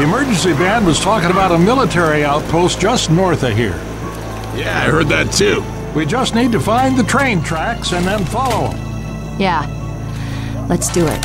The emergency band was talking about a military outpost just north of here. Yeah, I heard that too. We just need to find the train tracks and then follow them. Yeah. Let's do it.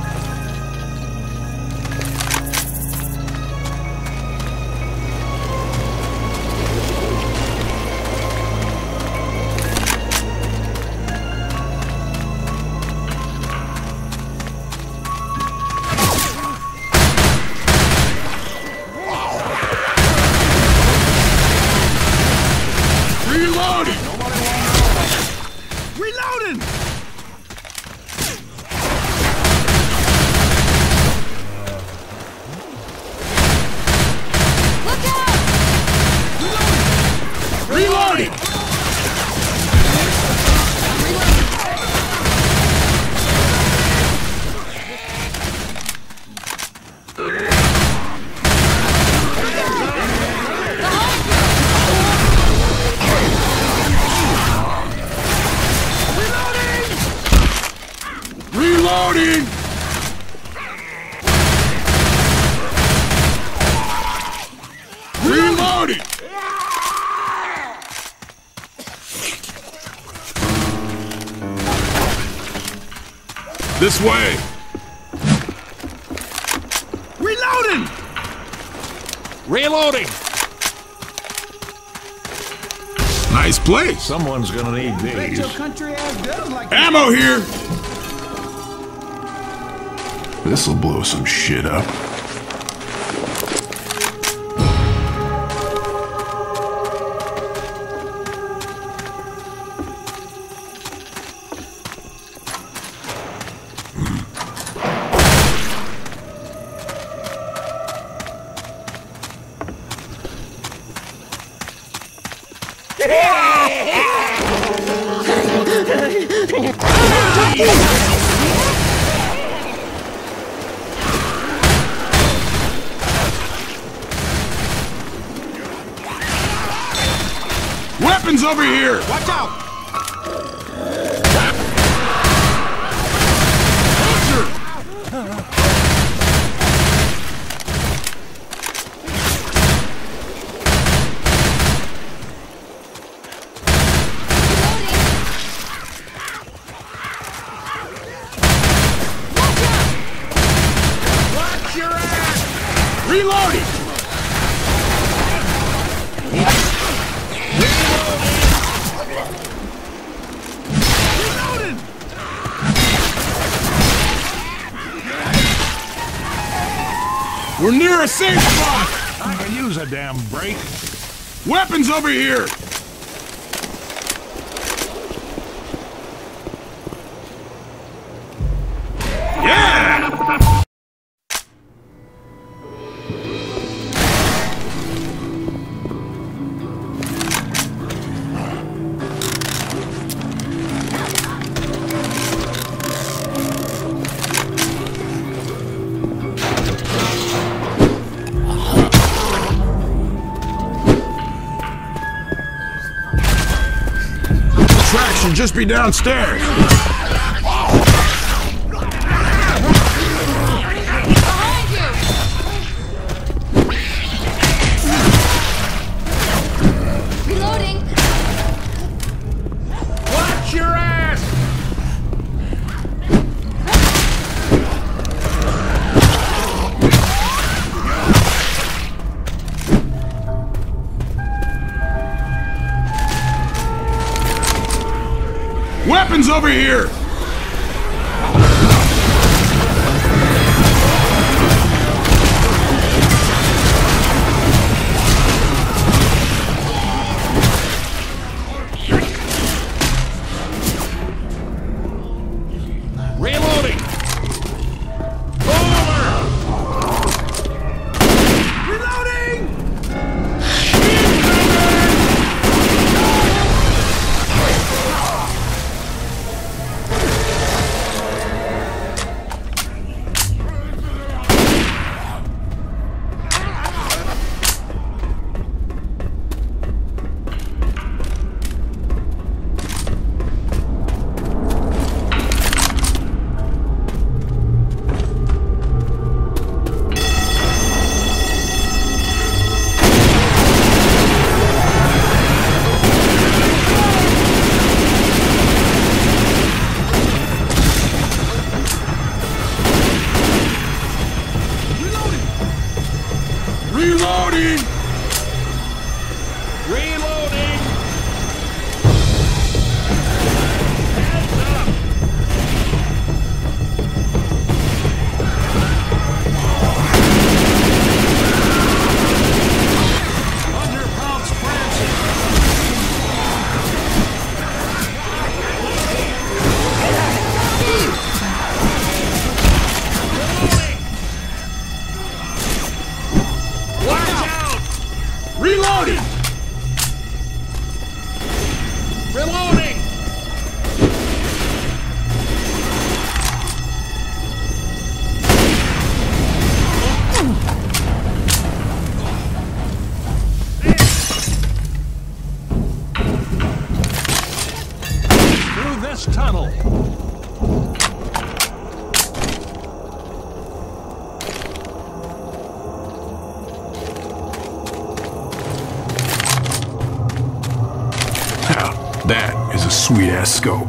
Reloading! Reloading! This way! Reloading! Reloading! Nice place. Someone's gonna need these. Ammo here! This'll blow some shit up. Weapons over here! Watch out! Watch your ass! Reloading! We're near a safe spot! I can use a damn break. Weapons over here! Yeah! Should just be downstairs. Reloading. Watch your ass! Weapons over here! Reloading! Reloading! Reloading! Reloading! Heads up! 100-pound Francis! Watch out! Reloading! Reloading! Through this tunnel. Now, that is a sweet-ass scope.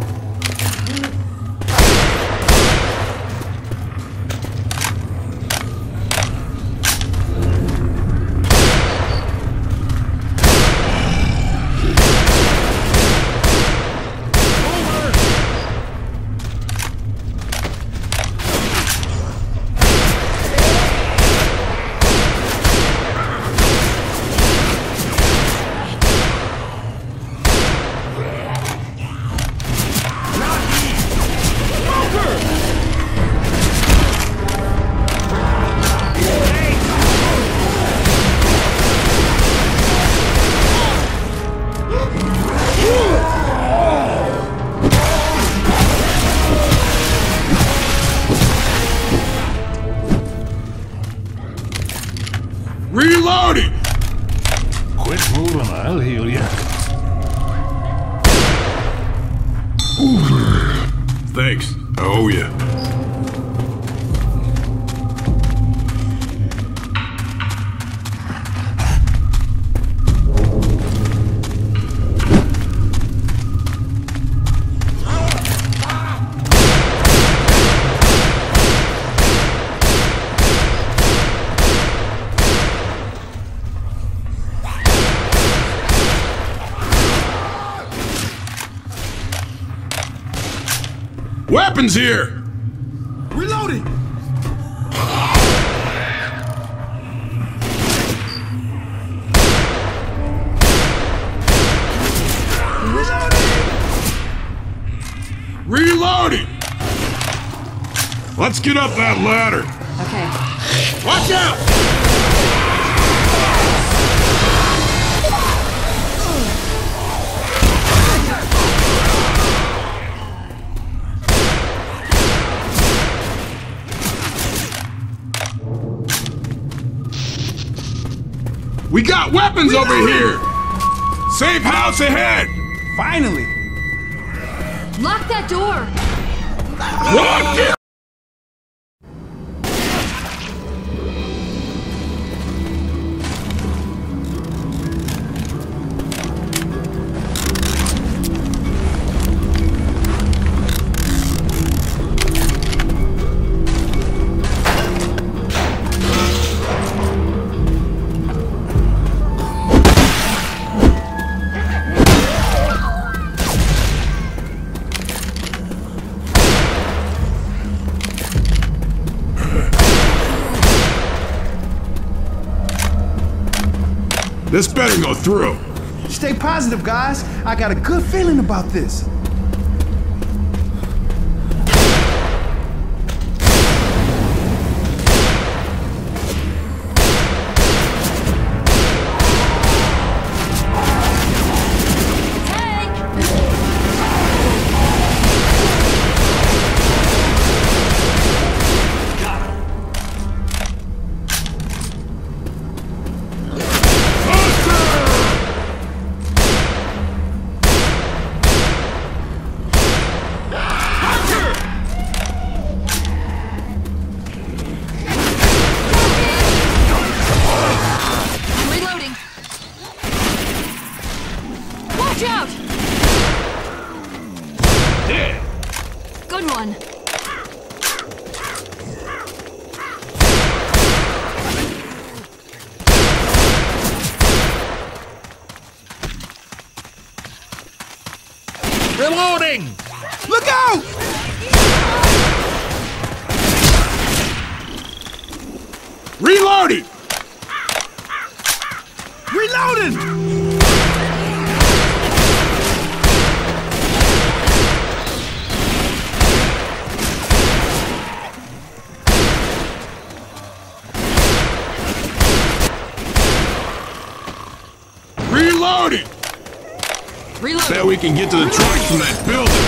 Reloading! Quit moving, I'll heal you. Thanks. Oh, yeah. Weapons here! Reloading! Reloading! Let's get up that ladder! Okay. Watch out! We got weapons over here! Safe house ahead! Finally! Lock that door! Lock it! This better go through. Stay positive, guys. I got a good feeling about this. Reloading! Look out! Reloading! Reloading! Reloading! Reloading. Bet we can get to the trucks from that building.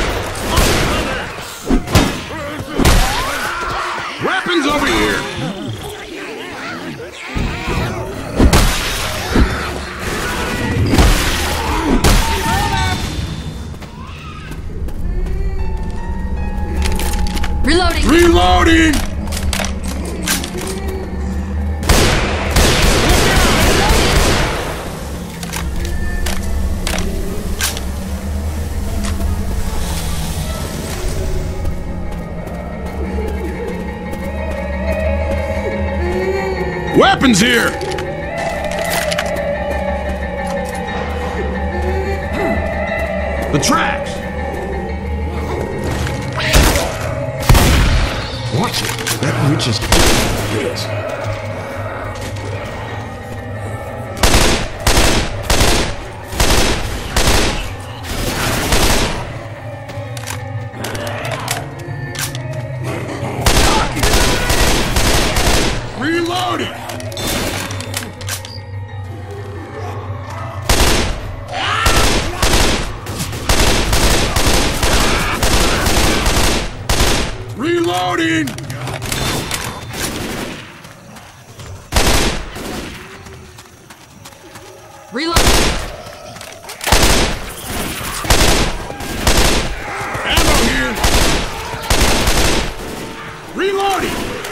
Weapons over here! Reloading. Reloading! Weapons here! The tracks! Watch it. That witch is... Yes. Reloading! Reloading! Reloading. Ammo here! Reloading!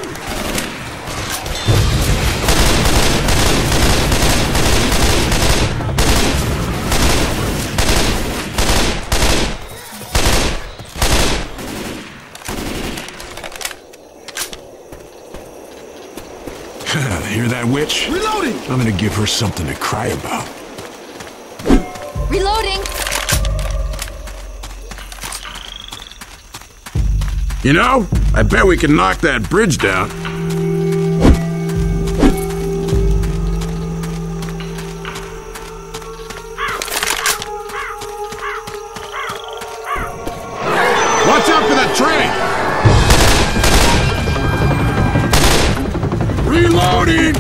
Hear that witch? Reloading! I'm gonna give her something to cry about. Reloading. You know, I bet we can knock that bridge down. Watch out for that train! Reloading!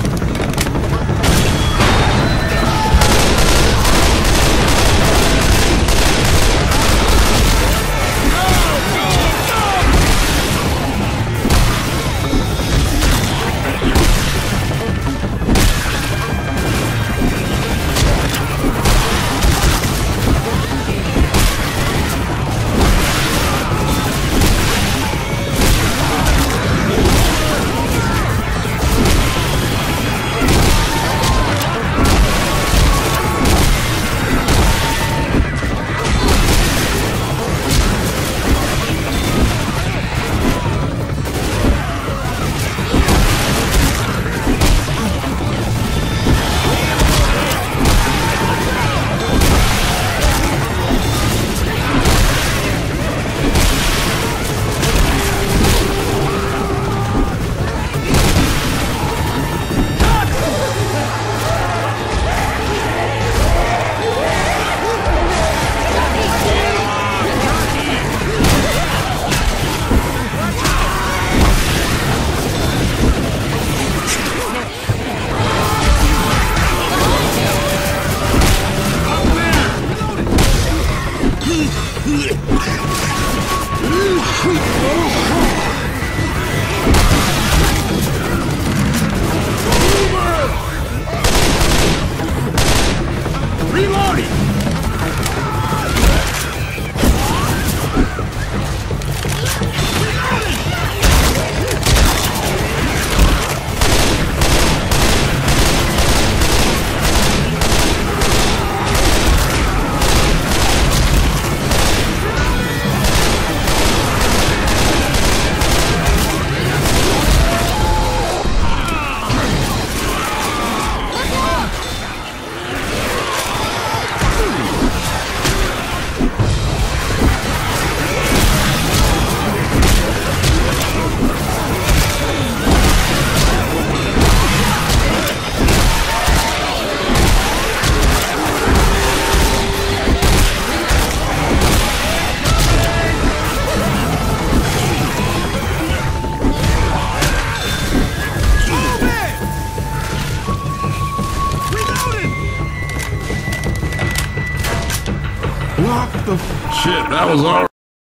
Shit, that was all.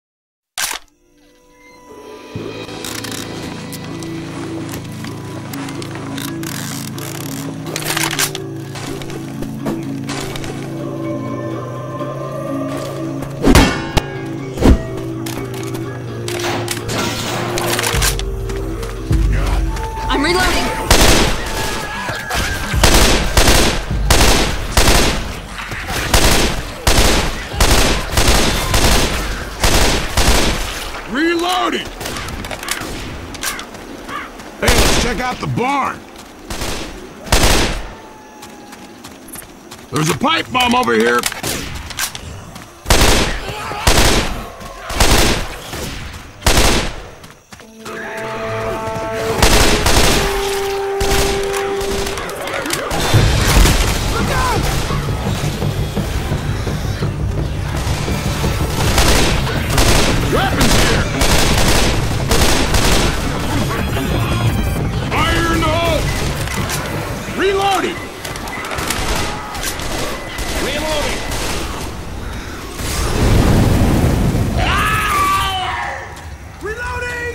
I'm reloading. Reloading! Hey, let's check out the barn. There's a pipe bomb over here. Weapons here! Fire in the hole! Reloading! Reloading! Reloading!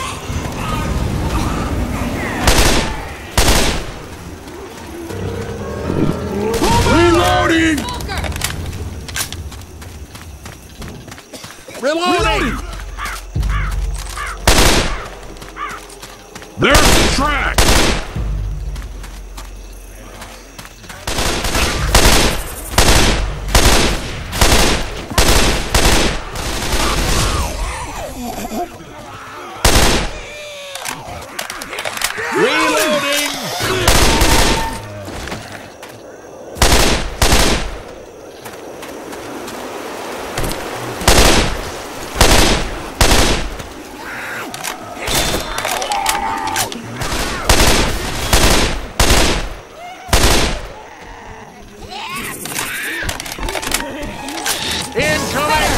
Reloading! Reloading! There's the track! Reloading! Incoming!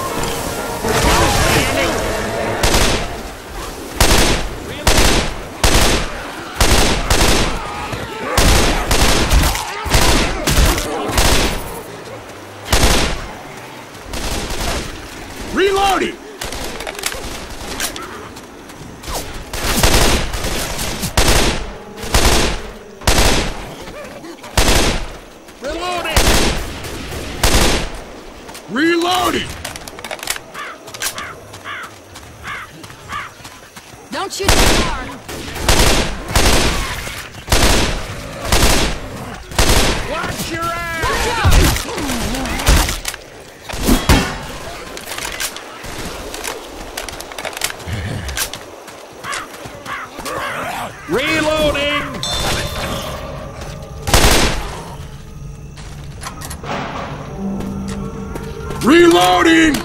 Reloading! Reloading! Reloading! Don't shoot too far. Watch your ass! Reloading! Reloading!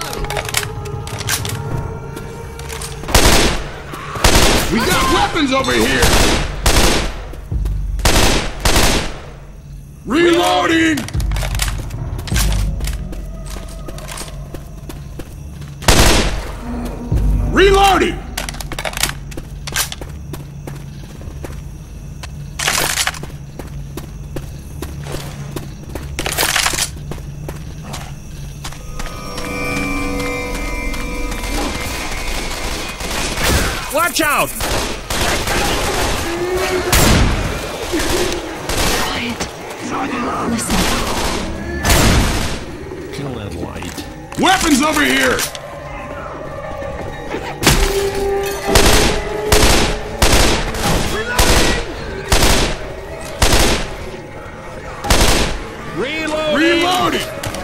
We got weapons over here! Reloading! Reloading! Watch out! Kill that light. Weapons over here! Reloading! Reloading!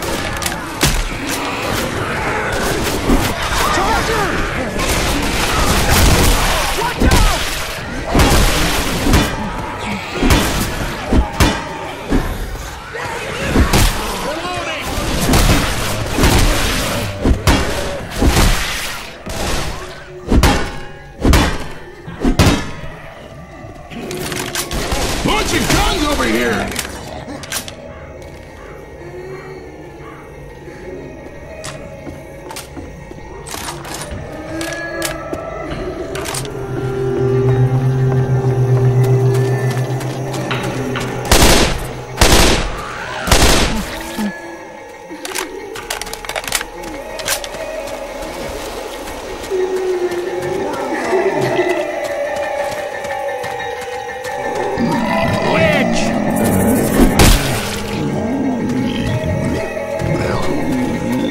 Bunch of guns over here!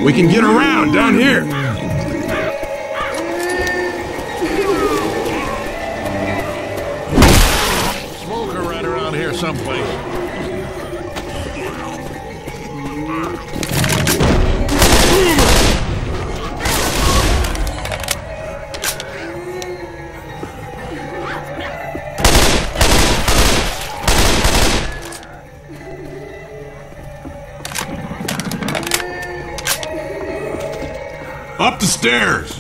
We can get around down here. Smoker right around here someplace. Up the stairs!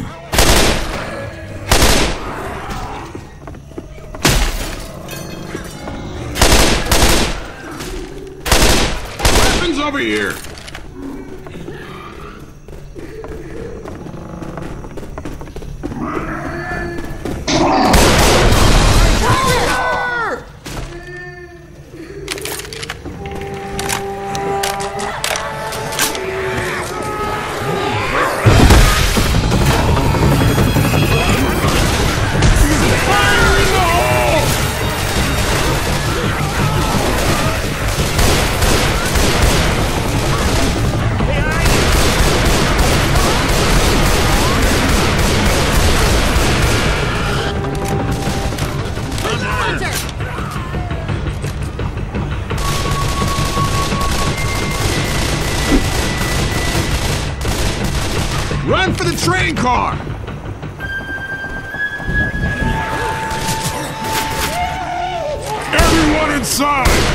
Weapons over here! Run for the train car! Everyone inside!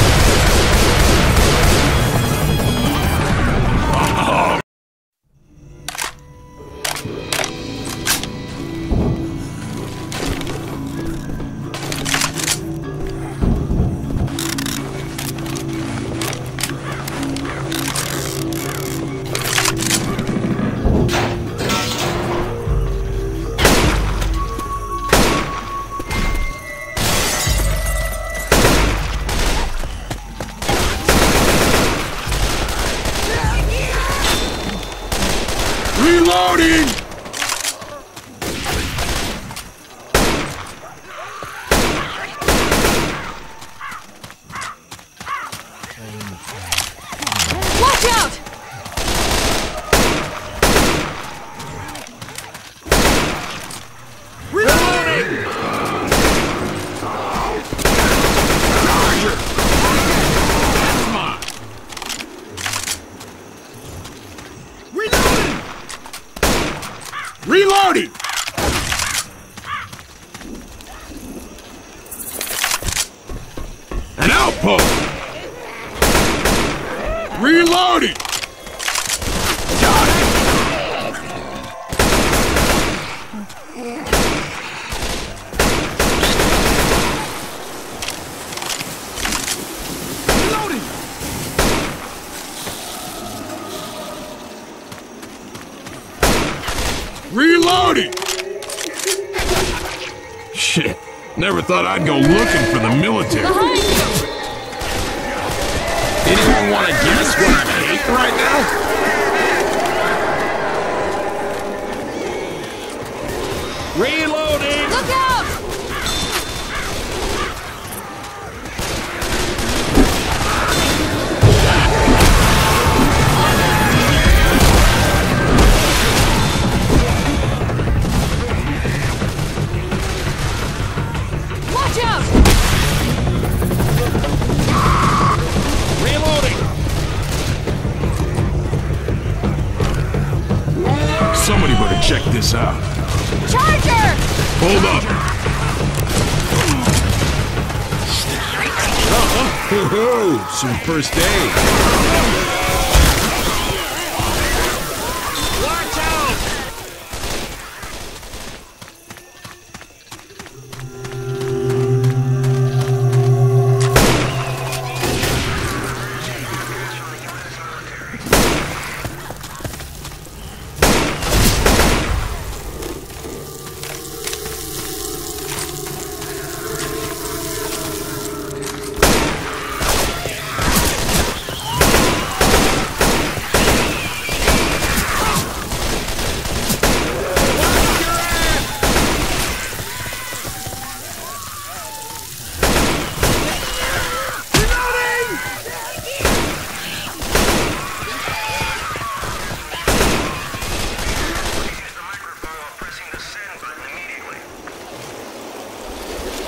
Reloading! Watch out! Reloading! Charger! Come on! Reloading! Reloading! An outpost! Reloading! Got it! Reloading! Reloading! Shit, never thought I'd go looking for the military. Behind you! Anyone want to guess what I'm hating right now? Reloading! Look out! Watch out! Reloading! Somebody better check this out. Charger! Hold up! Oh, some first aid. Watch out!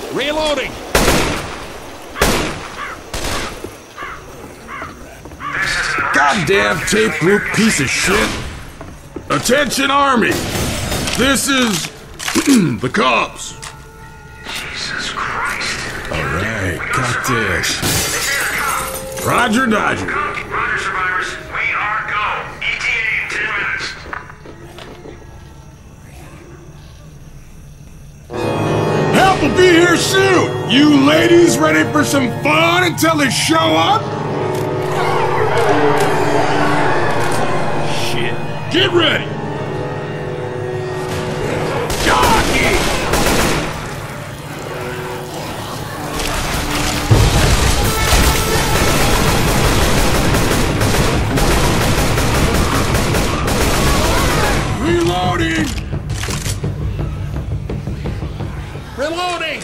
Reloading! Goddamn tape loop piece of shit! Attention, Army! This is the cops. Jesus Christ. All right, got this. Roger, Dodger. Roger, survivors. We are go. ETA in 10 minutes. Help will be here soon! You ladies ready for some fun until they show up? Shit. Get ready! Jockey! Reloading! Reloading!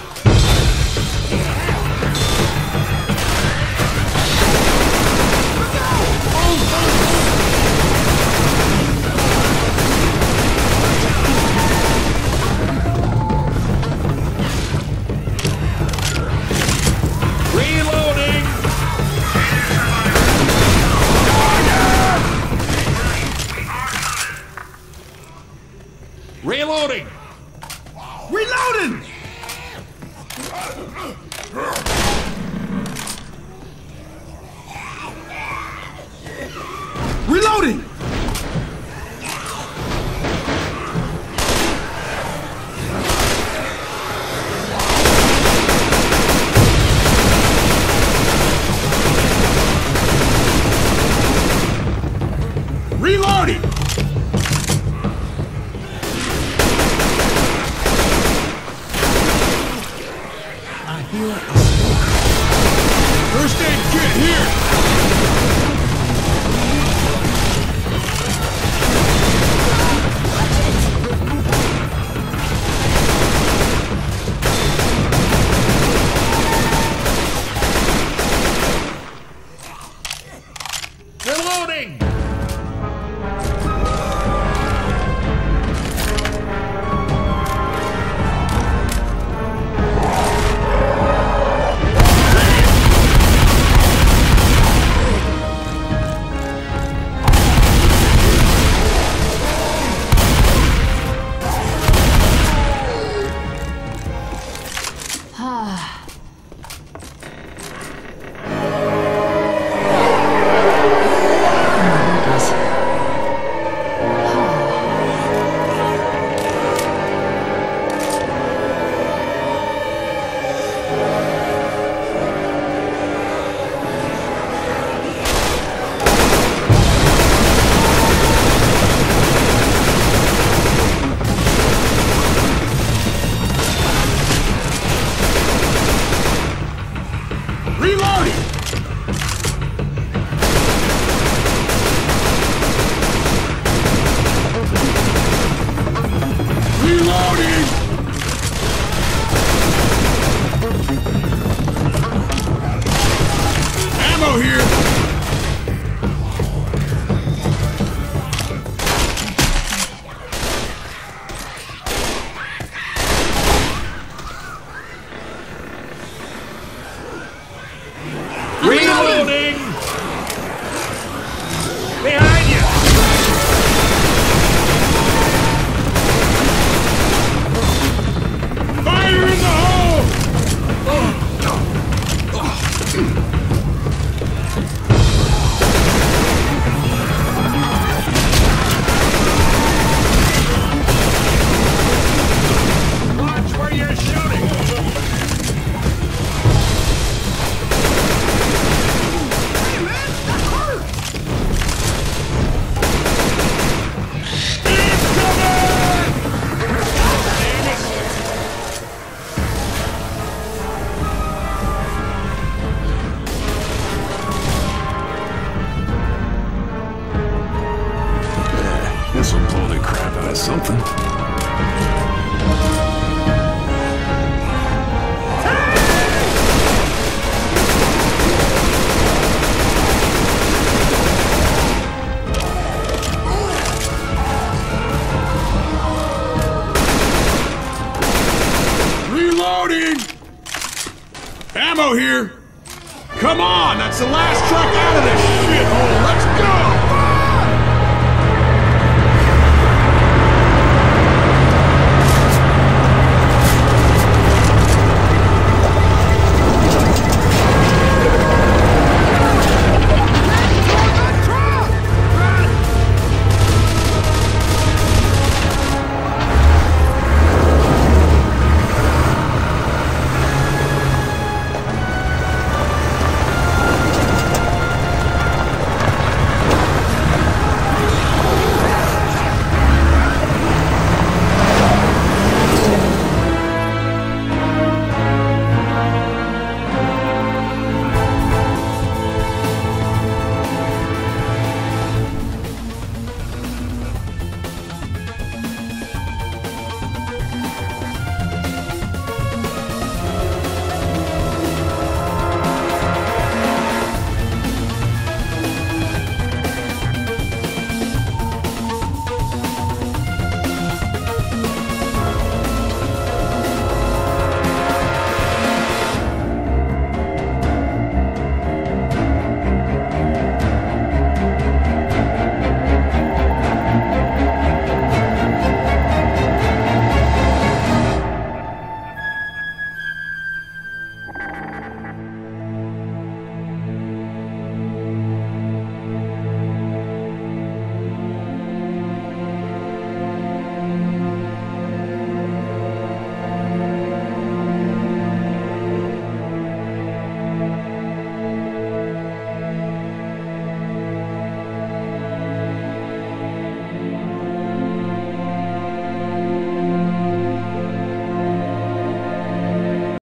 Reloading! Reloading! Reloading! Reloading! Reloading! First aid kit here! ammo here. Come on, that's the last truck out of this shithole. Let's